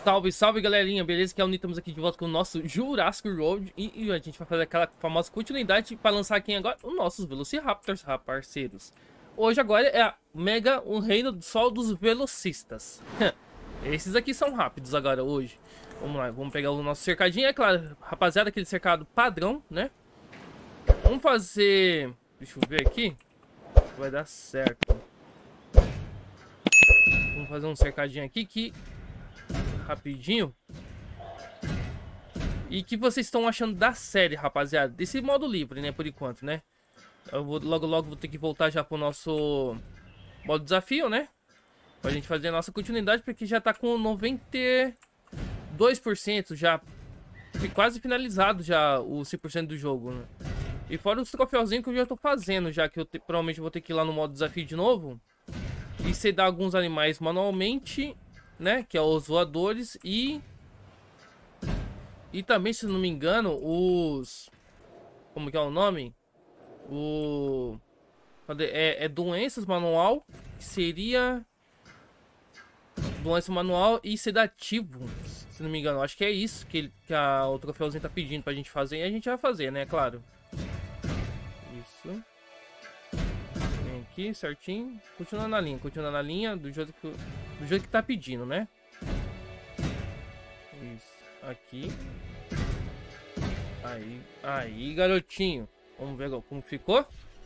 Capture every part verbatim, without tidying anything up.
Salve, salve galerinha, beleza? Que é o Nito, estamos aqui de volta com o nosso Jurassic World e, e a gente vai fazer aquela famosa continuidade para lançar aqui agora os nossos Velociraptors, parceiros. Hoje agora é a Mega, um reino só dos velocistas. Esses aqui são rápidos agora hoje. Vamos lá, vamos pegar o nosso cercadinho, é claro, rapaziada, aquele cercado padrão, né? Vamos fazer... Deixa eu ver aqui. Vai dar certo. Vamos fazer um cercadinho aqui que... rapidinho. E que vocês estão achando da série, rapaziada? Desse modo livre, né? Por enquanto, né? Eu vou logo logo vou ter que voltar já pro nosso modo desafio, né? Pra gente fazer a nossa continuidade, porque já tá com noventa e dois por cento já. Quase finalizado já o cem por cento do jogo, né? E fora os troféuzinhos que eu já tô fazendo, já que eu te, provavelmente vou ter que ir lá no modo desafio de novo e sedar alguns animais manualmente, né, que é os voadores e e também, se não me engano, os, como que é o nome, o é, é doenças manual, que seria doença manual e sedativo, se não me engano. Acho que é isso que, ele, que a, o troféuzinho tá pedindo pra gente fazer, e a gente vai fazer, né, claro. Isso. Vem aqui certinho, continuando na linha, continuando na linha do jeito que do jeito que tá pedindo, né? Isso, aqui. Aí, aí, garotinho. Vamos ver como ficou.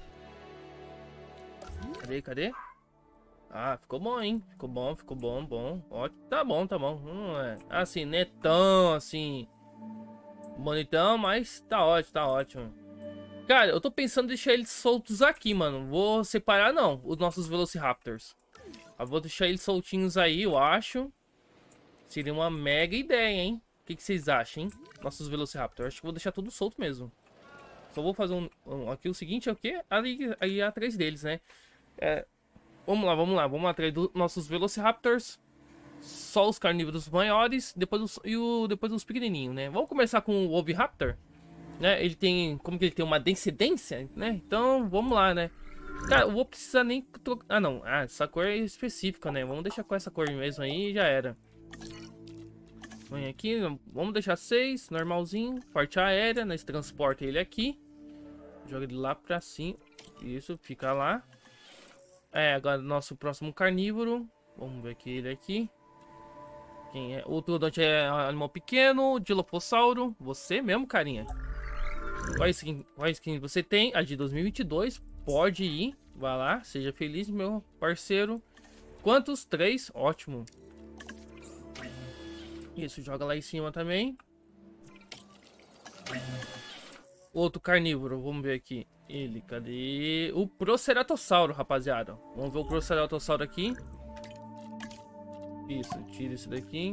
Cadê, cadê? Ah, ficou bom, hein? Ficou bom, ficou bom, bom. Ótimo, tá bom, tá bom. Não é assim, não é tão assim bonitão, mas tá ótimo, tá ótimo. Cara, eu tô pensando em deixar eles soltos aqui, mano. Vou separar, não, os nossos Velociraptors. Eu vou deixar eles soltinhos aí, eu acho. Seria uma mega ideia, hein? O que, que vocês acham, hein? Nossos Velociraptors. Acho que vou deixar tudo solto mesmo. Só vou fazer um... um aqui o seguinte é o quê? Ali, aí atrás deles, né? É, vamos lá, vamos lá. Vamos atrás dos nossos Velociraptors. Só os carnívoros maiores. Depois os, e o, depois os pequenininhos, né? Vamos começar com o Oviraptor. Né? Ele tem... Como que ele tem uma densidência, né? Então, vamos lá, né? Cara, eu vou precisar nem trocar... Ah, não. Ah, essa cor é específica, né? Vamos deixar com essa cor mesmo aí e já era. Vem aqui. Vamos deixar seis. Normalzinho. Parte aérea. Nós transporta ele aqui. Joga ele lá pra cima. Isso, fica lá. É, agora nosso próximo carnívoro. Vamos ver aqui ele aqui. Quem é? O Turodonte é animal pequeno. Dilophosauro. Você mesmo, carinha. Qual skin, qual skin você tem? A de dois mil e vinte e dois. Pode ir. Vai lá. Seja feliz, meu parceiro. Quantos? Três. Ótimo. Isso, joga lá em cima também. Outro carnívoro. Vamos ver aqui. Ele, cadê? O Proceratossauro, rapaziada. Vamos ver o Proceratossauro aqui. Isso, tira esse daqui.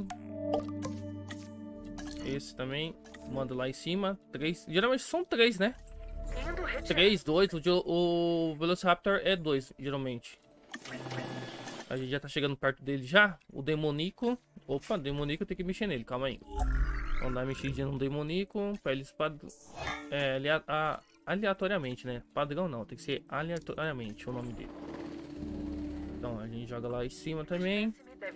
Esse também. Manda lá em cima. Três. Geralmente são três, né? Três, dois. O, o Velociraptor é dois, geralmente. A gente já tá chegando perto dele já. O Demonico. Opa, Demonico tem que mexer nele. Calma aí. Vamos dar uma mexidinha no Demonico. Pra eles pad... é, alia... a... aleatoriamente, né? Padrão não. Tem que ser aleatoriamente o nome dele. Então a gente joga lá em cima também.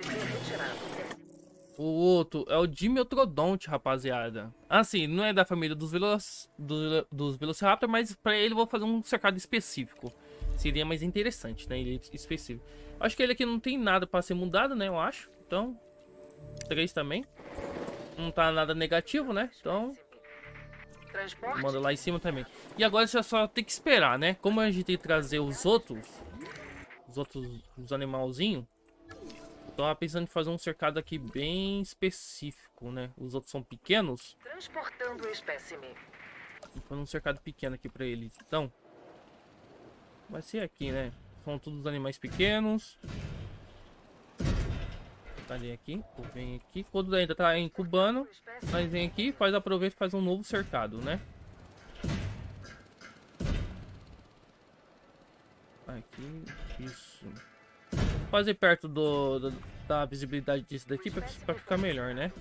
O outro é o Dimetrodonte, rapaziada. Assim, não é da família dos, Veloc... do... dos Velociraptor, mas pra ele eu vou fazer um cercado específico. Seria mais interessante, né? Ele é específico. Acho que ele aqui não tem nada pra ser mudado, né? Eu acho. Então, três também. Não tá nada negativo, né? Então, manda lá em cima também. E agora já só tem que esperar, né? Como a gente tem que trazer os outros, os outros os animalzinhos, eu tava pensando em fazer um cercado aqui bem específico, né? Os outros são pequenos. Transportando o espécime. Vou fazer um cercado pequeno aqui pra eles. Então, vai ser aqui, né? São todos animais pequenos. Cadê aqui? Vem aqui. Quando ainda tá incubando, mas vem aqui, faz aproveita e faz um novo cercado, né? Aqui, isso. Vou fazer perto do, do da visibilidade disso daqui pra, pra ficar melhor, né?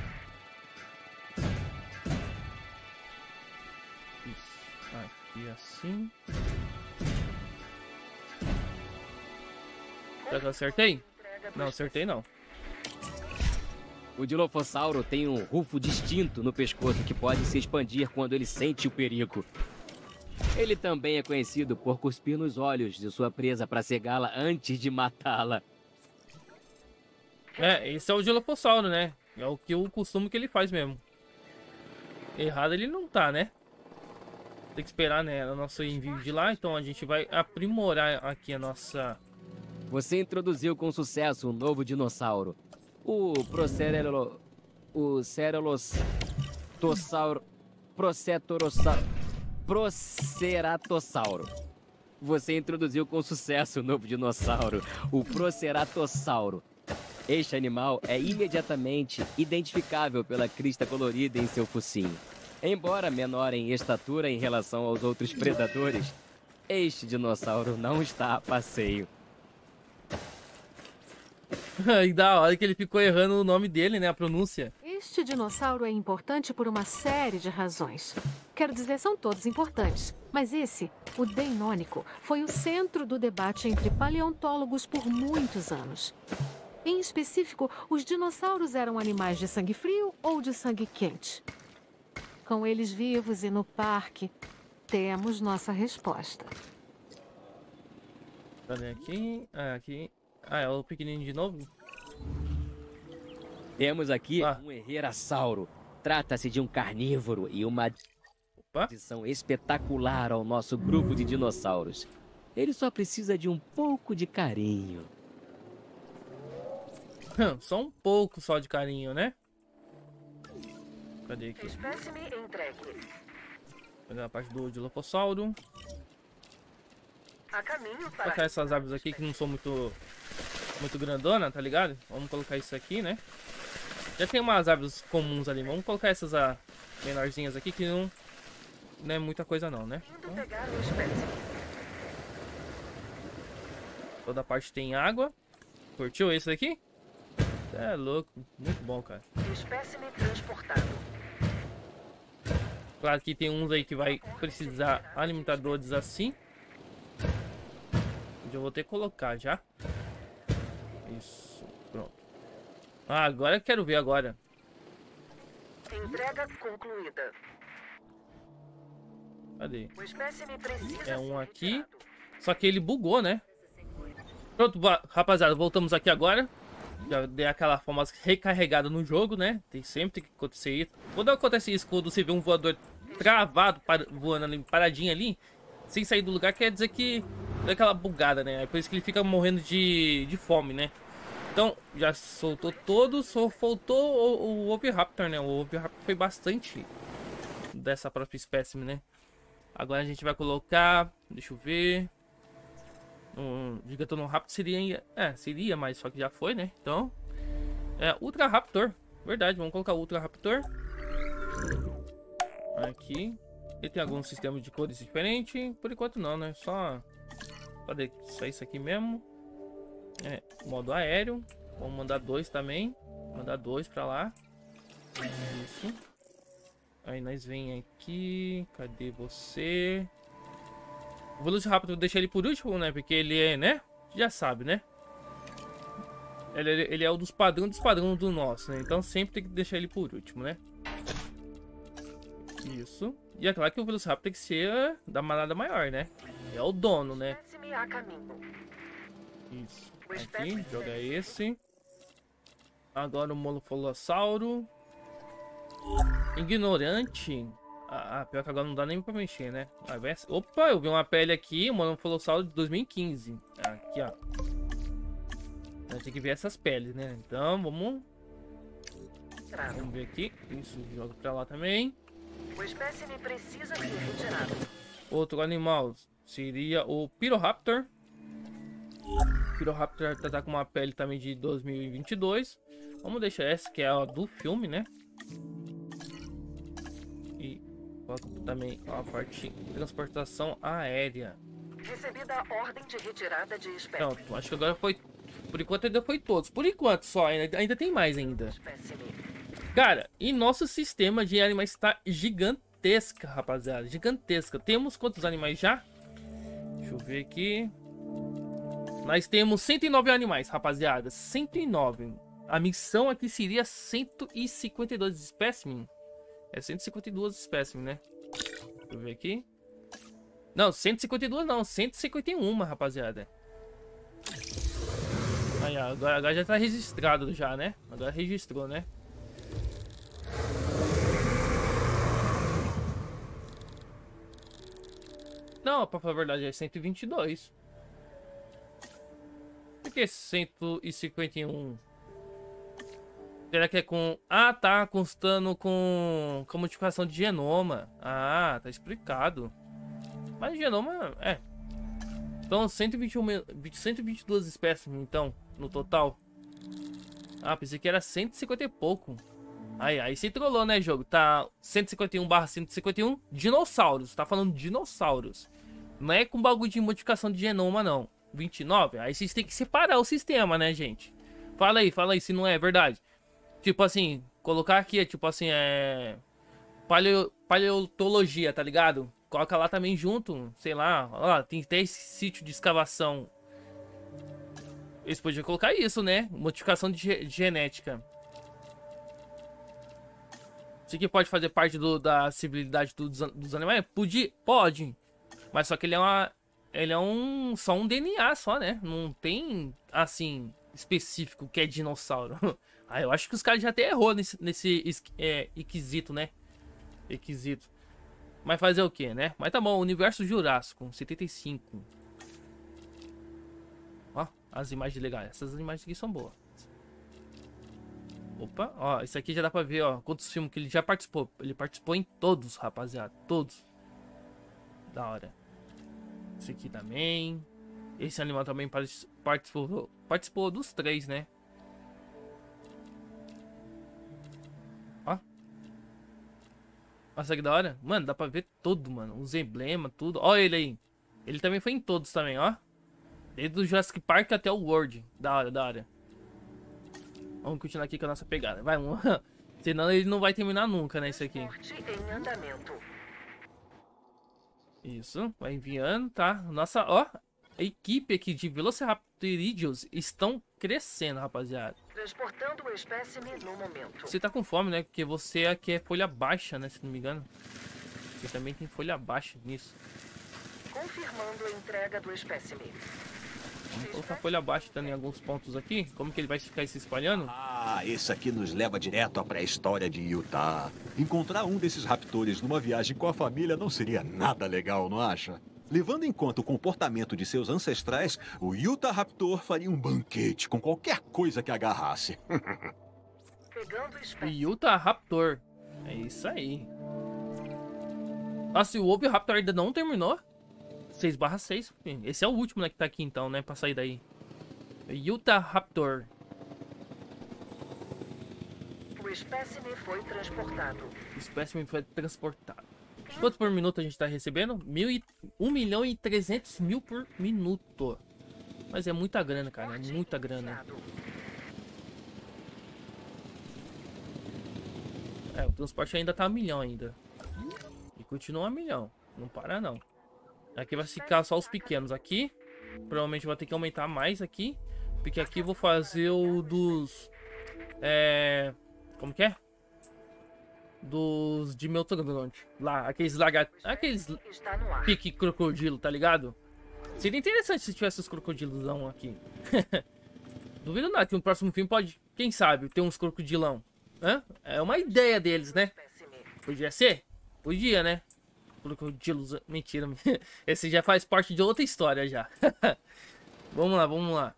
Isso. Aqui assim. Será que eu acertei? Não, acertei não. O Dilophosauro tem um rufo distinto no pescoço que pode se expandir quando ele sente o perigo. Ele também é conhecido por cuspir nos olhos de sua presa para cegá-la antes de matá-la. É, esse é o Dilophosauro, né? É o que o costume que ele faz mesmo. Errado ele não tá, né? Tem que esperar, né, o nosso envio de lá. Então a gente vai aprimorar aqui a nossa... Você introduziu com sucesso um novo dinossauro. O Procerelo... O Cerulossauro... Procetorossauro... Proceratossauro. Você introduziu com sucesso o novo dinossauro, o Proceratossauro. Este animal é imediatamente identificável pela crista colorida em seu focinho. Embora menor em estatura em relação aos outros predadores, este dinossauro não está a passeio. E da hora que ele ficou errando o nome dele, né? A pronúncia. Este dinossauro é importante por uma série de razões. Quero dizer, são todos importantes. Mas esse, o Deinônico, foi o centro do debate entre paleontólogos por muitos anos. Em específico, os dinossauros eram animais de sangue frio ou de sangue quente? Com eles vivos e no parque, temos nossa resposta. Cadê aqui? Ah, aqui. Ah, é o pequenininho de novo? Temos aqui ah. um Herrerasauro. Trata-se de um carnívoro e uma Opa. adição espetacular ao nosso grupo de dinossauros. Ele só precisa de um pouco de carinho. Só um pouco só de carinho, né? Cadê aqui? Espécime entregue. Vou pegar a parte do Dilophosauro. A caminho Vou para... colocar essas árvores aqui que não são muito muito grandona, tá ligado? Vamos colocar isso aqui, né? Já tem umas árvores comuns ali. Vamos colocar essas ah, menorzinhas aqui que não, não é muita coisa não, né? Indo pegar o espécime. Toda parte tem água. Curtiu esse daqui? É louco, muito bom, cara. Espécime transportado. Claro que tem uns aí que vai precisar alimentadores assim. Eu vou ter que colocar já. Isso, pronto. Ah, agora eu quero ver agora. Entrega concluída. Cadê? O espécime precisa É um ser aqui. retirado. Só que ele bugou, né? Pronto, rapaziada, voltamos aqui agora. Já dei aquela famosa recarregada no jogo, né? Tem sempre que acontecer isso. Quando acontece isso, quando você vê um voador travado, para, voando ali, paradinho ali, sem sair do lugar, quer dizer que dá aquela bugada, né? É por isso que ele fica morrendo de, de fome, né? Então, já soltou todos, só faltou o, o Oviraptor, né? O Oviraptor foi bastante dessa própria espécie, né? Agora a gente vai colocar, deixa eu ver... Um Gigantoraptor seria, é, seria, mas só que já foi, né? Então, é Ultra Raptor, verdade, vamos colocar Ultra Raptor. Aqui, ele tem alguns sistemas de cores diferentes, por enquanto não, né? Só, só isso aqui mesmo. É, modo aéreo, vamos mandar dois também, mandar dois pra lá. Isso. Aí nós vem aqui, cadê você? O Velociraptor eu deixei ele por último, né? Porque ele é, né? Já sabe, né? Ele, ele é o dos padrões dos padrões do nosso, né? Então sempre tem que deixar ele por último, né? Isso. E é claro que o Velociraptor tem que ser da manada maior, né? É o dono, né? Espécime a caminho. Isso. Aqui, joga esse. Agora o Molopholossauro. Ignorante. Ah, pior que agora não dá nem pra mexer, né? Ah, vai... Opa, eu vi uma pele aqui, o Molopholossauro de dois mil e quinze. Aqui, ó. Tem que ver essas peles, né? Então, vamos... Vamos ver aqui. Isso, joga pra lá também. O espécime precisa ser retirado. Outro animal seria o Pyroraptor. O Pyroraptor tá com uma pele também de dois mil e vinte e dois. Vamos deixar essa, que é a do filme, né? Coloca também a parte de transportação aérea. Recebida a ordem de retirada de espécime. Pronto, acho que agora foi... Por enquanto ainda foi todos. Por enquanto só, ainda, ainda tem mais ainda. Espécime. Cara, e nosso sistema de animais está gigantesca, rapaziada. Gigantesca. Temos quantos animais já? Deixa eu ver aqui. Nós temos cento e nove animais, rapaziada. cento e nove. A missão aqui seria cento e cinquenta e dois espécimen. É cento e cinquenta e dois espécimen, né? Deixa eu ver aqui. Não, cento e cinquenta e dois não, cento e cinquenta e um, rapaziada. Aí, ó, agora, agora já tá registrado já, né? Agora registrou, né? Não, pra falar a verdade, é cento e vinte e dois. Por que cento e cinquenta e um? Será que é com... Ah, tá constando com... com modificação de genoma. Ah, tá explicado. Mas genoma... É. Então, cento e vinte e um, cento e vinte e duas espécimes, então, no total. Ah, pensei que era cento e cinquenta e pouco. Aí, aí você trollou, né, jogo? Tá cento e cinquenta e um barra cento e cinquenta e um dinossauros. Tá falando dinossauros. Não é com bagulho de modificação de genoma, não. vinte e nove? Aí vocês têm que separar o sistema, né, gente? Fala aí, fala aí se não é verdade. Tipo assim, colocar aqui é tipo assim, é... Paleo... Paleontologia, tá ligado? Coloca lá também junto, sei lá. Ó, tem até esse sítio de escavação. Eles podiam colocar isso, né? Modificação de, ge... de genética. Isso aqui pode fazer parte do, da civilidade dos, dos animais? Pode, pode. Mas só que ele é uma... Ele é um... Só um D N A só, né? Não tem, assim, específico que é dinossauro. Ah, eu acho que os caras já até errou nesse, nesse é, requisito, né? Requisito. Mas fazer o que, né? Mas tá bom, Universo Jurássico, setenta e cinco. Ó, as imagens legais. Essas imagens aqui são boas. Opa, ó, isso aqui já dá pra ver, ó, quantos filmes que ele já participou. Ele participou em todos, rapaziada. Todos. Da hora. Esse aqui também. Esse animal também participou, participou dos três, né? Ó. Nossa, que da hora. Mano, dá pra ver tudo, mano. Os emblemas, tudo. Ó ele aí. Ele também foi em todos também, ó. Desde o Jurassic Park até o World. Da hora, da hora. Vamos continuar aqui com a nossa pegada. Vai, um. Senão ele não vai terminar nunca, né, isso aqui. Em andamento. Isso, vai enviando, tá? Nossa, ó. A equipe aqui de Velociraptoridios estão crescendo, rapaziada. Transportando o espécime no momento. Você tá com fome, né? Porque você aqui é folha baixa, né? Se não me engano. Você também tem folha baixa nisso. Confirmando a entrega do espécime. Vamos colocar folha baixa também em alguns pontos aqui. Como que ele vai ficar se espalhando? Ah, esse aqui nos leva direto à pré-história de Utah. Encontrar um desses raptores numa viagem com a família não seria nada legal, não acha? Levando em conta o comportamento de seus ancestrais, o Utah Raptor faria um banquete com qualquer coisa que agarrasse. Pegando o espécime. Utah Raptor. É isso aí. Nossa, e o Oviraptor ainda não terminou? seis barra seis. Esse é o último, né, que tá aqui então, né? Pra sair daí. Utah Raptor. O espécime foi transportado. O espécime foi transportado. Quanto por minuto a gente tá recebendo? Mil e... um milhão e trezentos mil por minuto. Mas é muita grana, cara. É muita grana. É, o transporte ainda tá a milhão ainda. E continua a milhão. Não para, não. Aqui vai ficar só os pequenos. Aqui, provavelmente vai ter que aumentar mais aqui. Porque aqui eu vou fazer o dos... É... Como que é? Dos de Meutrodonte. Lá, aqueles lagartos. Aqueles pique crocodilo, tá ligado? Seria interessante se tivesse os crocodilão aqui. Duvido nada que no próximo filme pode, quem sabe, ter uns crocodilão. Hã? É uma ideia deles, né? Podia ser? Podia, né? Crocodilos. Mentira. Esse já faz parte de outra história já. Vamos lá, vamos lá.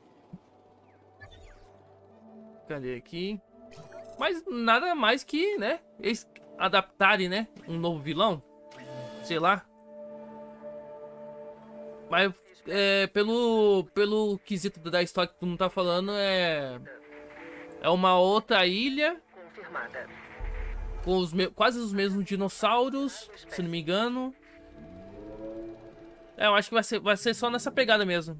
Cadê aqui? Mas nada mais que, né? Eles adaptarem, né? Um novo vilão. Sei lá. Mas é, pelo, pelo quesito da história que tu não tá falando, é... É uma outra ilha. Confirmada. Com os me quase os mesmos dinossauros, se não me engano. É, eu acho que vai ser, vai ser só nessa pegada mesmo.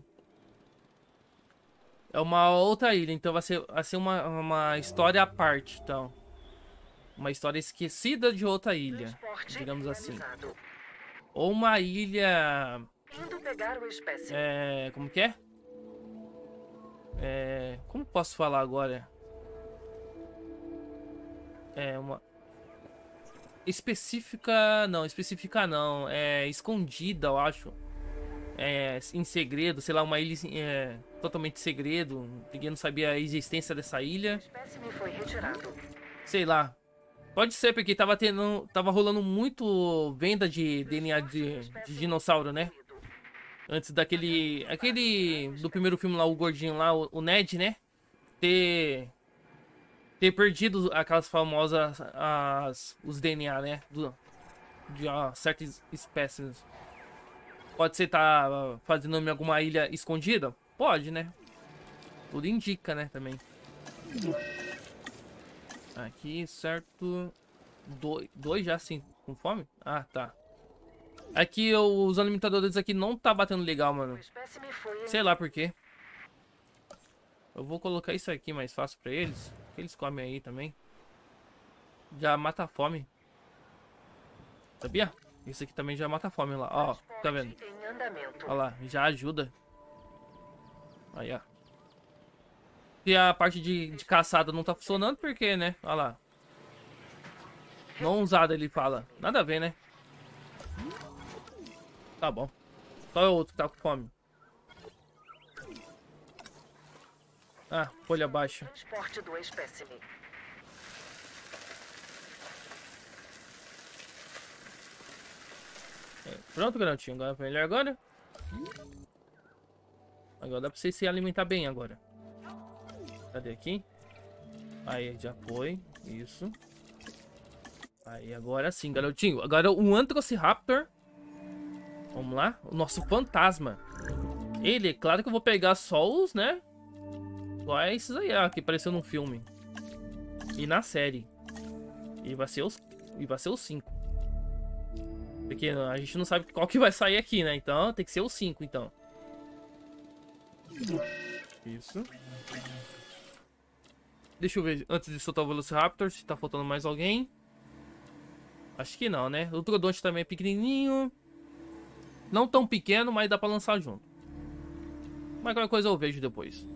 É uma outra ilha, então vai ser, vai ser uma, uma história à parte, então. Uma história esquecida de outra ilha, digamos assim. Ou uma ilha... Indo pegar o espécime. É... Como que é? É... Como posso falar agora? É uma... Específica... Não, específica não. É escondida, eu acho. É, em segredo, sei lá, uma ilha é, totalmente segredo. Ninguém não sabia a existência dessa ilha. O espécime foi retirado. Sei lá. Pode ser, porque tava tendo. Tava rolando muito venda de D N A de, de dinossauro, né? Antes daquele. Aquele. Do primeiro filme lá, o gordinho lá, o, o Ned, né? Ter. Ter perdido aquelas famosas. As, os D N A, né? Do, de ó, certas espécies. Pode ser tá fazendo em alguma ilha escondida? Pode, né? Tudo indica, né, também. Aqui, certo. Dois, dois já, sim. Com fome? Ah, tá. Aqui, os alimentadores aqui não tá batendo legal, O mano. espécime foi Sei lá por quê. Eu vou colocar isso aqui mais fácil pra eles. Eles comem aí também. Já mata a fome. Sabia? Isso aqui também já mata a fome lá. Ó, tá vendo? em andamento. Olha lá, já ajuda. Aí, ó. E a parte de, de caçada não tá funcionando, por quê, né? Olha lá. Não usada, ele fala. Nada a ver, né? Tá bom. Qual é o outro que tá com fome? Ah, folha baixa. Transporte do espécime. Pronto, garotinho. Agora pra ele agora. Agora dá pra você se alimentar bem agora. Cadê aqui? Aí, já foi. Isso. Aí, agora sim, garotinho. Agora o Anthrociraptor. Vamos lá. O nosso fantasma. Ele, é claro que eu vou pegar só os, né? Igual é esses aí, ó, que apareceu no filme. E na série. E vai ser os, e vai ser os cinco. Porque a gente não sabe qual que vai sair aqui, né? Então tem que ser os cinco, então. Isso. Deixa eu ver, antes de soltar o Velociraptor, se tá faltando mais alguém. Acho que não, né? O Troodonte também é pequenininho. Não tão pequeno, mas dá pra lançar junto. Mas qualquer coisa eu vejo depois.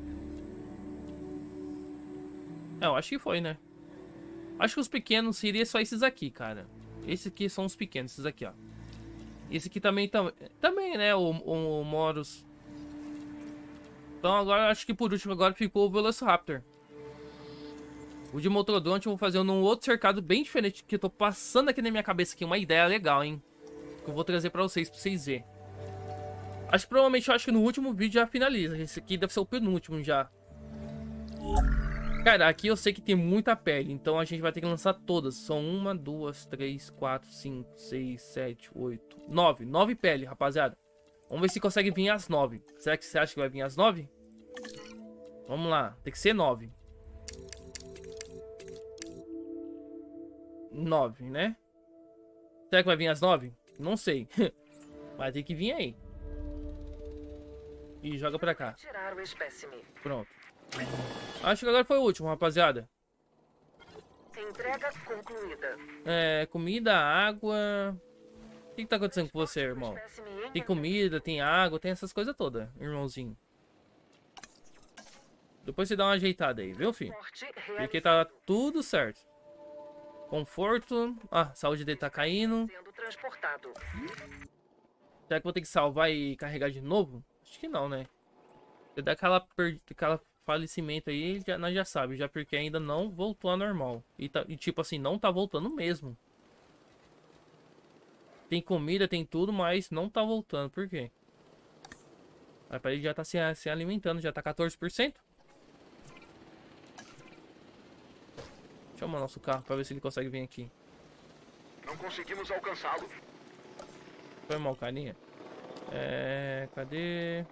É, eu acho que foi, né? Acho que os pequenos seriam só esses aqui, cara. Esses aqui são os pequenos, esses aqui, ó. Esse aqui também, tam, também, né? O, o, o Moros. Então agora, acho que por último agora ficou o Velociraptor. O de Motrodonte eu vou fazer num outro cercado bem diferente, que eu tô passando aqui na minha cabeça aqui uma ideia legal, hein? Que eu vou trazer pra vocês, pra vocês verem. Acho que provavelmente, eu acho que no último vídeo já finaliza. Esse aqui deve ser o penúltimo já. Cara, aqui eu sei que tem muita pele, então a gente vai ter que lançar todas. São uma, duas, três, quatro, cinco, seis, sete, oito, nove. Nove pele, rapaziada. Vamos ver se consegue vir as nove. Será que você acha que vai vir as nove? Vamos lá, tem que ser nove. Nove, né? Será que vai vir as nove? Não sei. Vai ter que vir aí. E joga pra cá. Tirar o espécime. Pronto. Acho que agora foi o último, rapaziada. Entrega concluída. É, comida, água... O que, que tá acontecendo com você, irmão? Tem comida, tem água, tem essas coisas todas, irmãozinho. Depois você dá uma ajeitada aí, viu, filho? Porque tá tudo certo. Conforto. Ah, a saúde dele tá caindo. Sendo transportado. Será que eu vou ter que salvar e carregar de novo? Acho que não, né? Se der aquela, per... aquela falecimento aí, já, nós já sabe. Já porque ainda não voltou a normal. E, tá... e tipo assim, não tá voltando mesmo. Tem comida, tem tudo, mas não tá voltando. Por quê? Aí ele já tá se, se alimentando, já tá quatorze por cento. Chama o nosso carro pra ver se ele consegue vir aqui. Não conseguimos alcançá-lo. Foi mal, carinha. É... Cadê?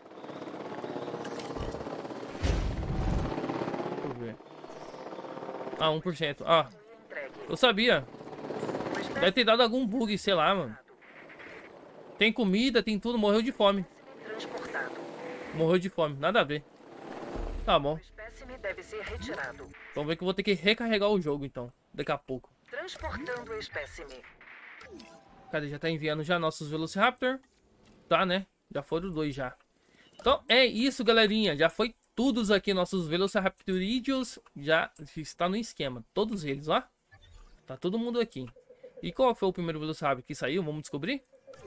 Deixa eu ver. Ah, um por cento. Ah, eu sabia. Deve ter dado algum bug, sei lá, mano. Tem comida, tem tudo. Morreu de fome. Transportado. Morreu de fome. Nada a ver. Tá bom. O espécime deve ser retirado. Vamos ver que eu vou ter que recarregar o jogo, então. Daqui a pouco. Transportando o espécime. Cadê? Já tá enviando já nossos Velociraptor. Tá, né? Já foram dois já. Então é isso, galerinha. Já foi todos aqui nossos Velociraptorídeos. Já está no esquema. Todos eles, ó. Tá todo mundo aqui. E qual foi o primeiro Velociraptor que saiu? Vamos descobrir?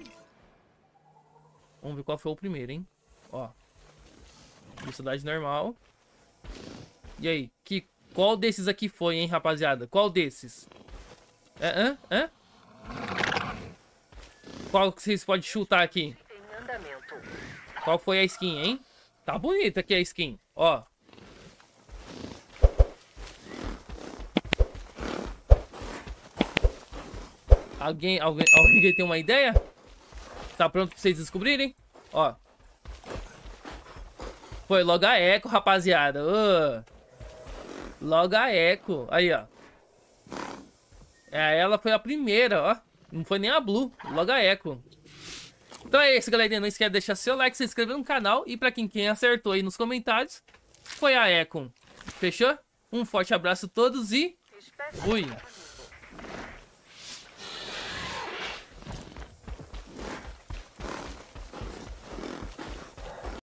Vamos ver qual foi o primeiro, hein? Ó. Velocidade normal. E aí? Que, qual desses aqui foi, hein, rapaziada? Qual desses? É, hã? Hã? Qual que vocês podem chutar aqui? Em andamento. Qual foi a skin, hein? Tá bonita aqui a skin. Ó. Alguém, alguém, alguém tem uma ideia? Tá pronto pra vocês descobrirem? Ó. Foi logo a Echo, rapaziada. Uh. Logo a Echo. Aí, ó. É, ela foi a primeira, ó. Não foi nem a Blue. Logo a Echo. Então é isso, galerinha. Não esquece de deixar seu like, se inscrever no canal. E pra quem, quem acertou aí nos comentários, foi a Echo. Fechou? Um forte abraço a todos e... fui!